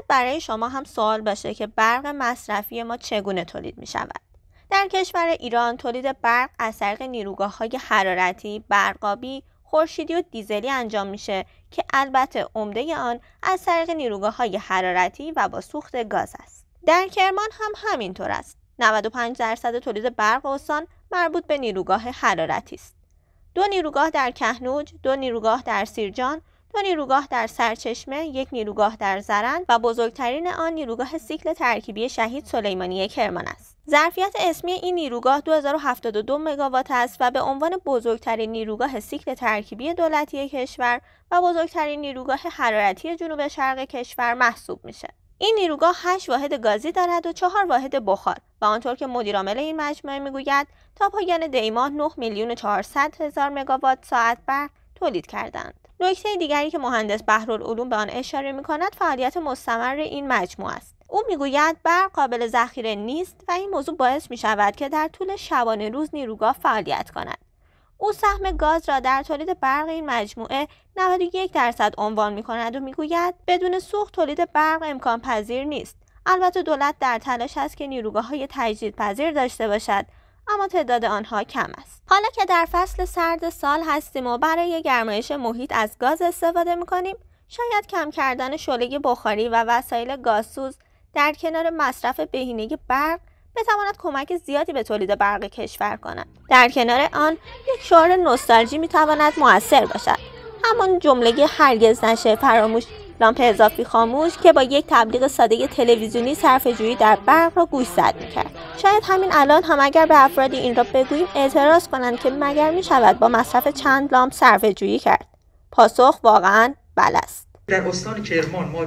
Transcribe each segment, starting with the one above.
برای شما هم سوال باشه که برق مصرفی ما چگونه تولید می شود. در کشور ایران تولید برق از طریق نیروگاه‌های حرارتی، برقابی، خورشیدی و دیزلی انجام میشه که البته عمده آن از طریق نیروگاه‌های حرارتی و با سوخت گاز است. در کرمان هم همینطور است. 95% تولید برق استان مربوط به نیروگاه حرارتی است. 2 نیروگاه در کهنوج، 2 نیروگاه در سیرجان، 2 نیروگاه در سرچشمه، 1 نیروگاه در زرند و بزرگترین آن نیروگاه سیکل ترکیبی شهید سلیمانی کرمان است. ظرفیت اسمی این نیروگاه 2072 مگاوات است و به عنوان بزرگترین نیروگاه سیکل ترکیبی دولتی کشور و بزرگترین نیروگاه حرارتی جنوب شرق کشور محسوب میشه. این نیروگاه 8 واحد گازی دارد و 4 واحد بخار و آنطور که مدیرعامل این مجموعه میگوید تا پایان دی ماه 9,400,000 مگاوات ساعت برق تولید کردند. نکته دیگری که مهندس بحرالعلوم به آن اشاره می‌کند فعالیت مستمر این مجموعه است. او میگوید برق قابل ذخیره نیست و این موضوع باعث می‌شود که در طول شبانه روز نیروگاه فعالیت کند. او سهم گاز را در تولید برق این مجموعه 91% عنوان می‌کند و میگوید بدون سوخت تولید برق امکان پذیر نیست. البته دولت در تلاش است که نیروگاه‌های تجدیدپذیر داشته باشد، اما تعداد آنها کم است. حالا که در فصل سرد سال هستیم و برای گرمایش محیط از گاز استفاده می‌کنیم، شاید کم کردن شعله بخاری و وسایل گازسوز در کنار مصرف بهینه برق بتواند کمک زیادی به تولید برق کشور کند. در کنار آن یک شعار نوستالژی میتواند مؤثر باشد. همون جمله هرگز نشه فراموش، لامپ اضافی خاموش که با یک تبلیغ ساده تلویزیونی صرفه‌جویی در برق را گوشزد میکرد. شاید همین الان هم اگر به افرادی این را بگوییم اعتراض کنند که مگر میشود با مصرف چند لامپ صرفه‌جویی کرد؟ پاسخ واقعاً بله است. در استان کرمان ما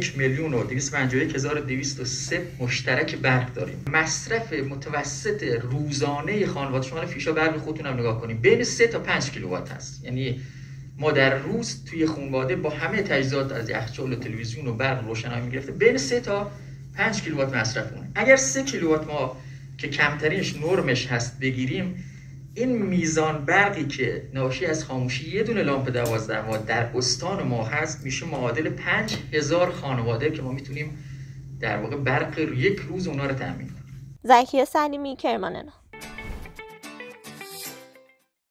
1,251,203 مشترک برق داریم. مصرف متوسط روزانه خانواده، شما فیشا برق خودتون هم نگاه کنید، بین 3 تا 5 کیلووات هست. یعنی ما در روز توی خانواده با همه تجهیزات از یخچال و تلویزیون و برق روشنایی میگرفته بین 3 تا 5 کیلووات مصرفمون. اگر 3 کیلووات ما که کمترینش نرمش هست بگیریم، این میزان برقی که ناشی از خاموشی یه دونه لامپ 12 وات در استان ما هست میشه معادل 5,000 خانواده که ما میتونیم در واقع برق یک روز اونا رو تامین کنیم. زکیه سلیمی، کرمان.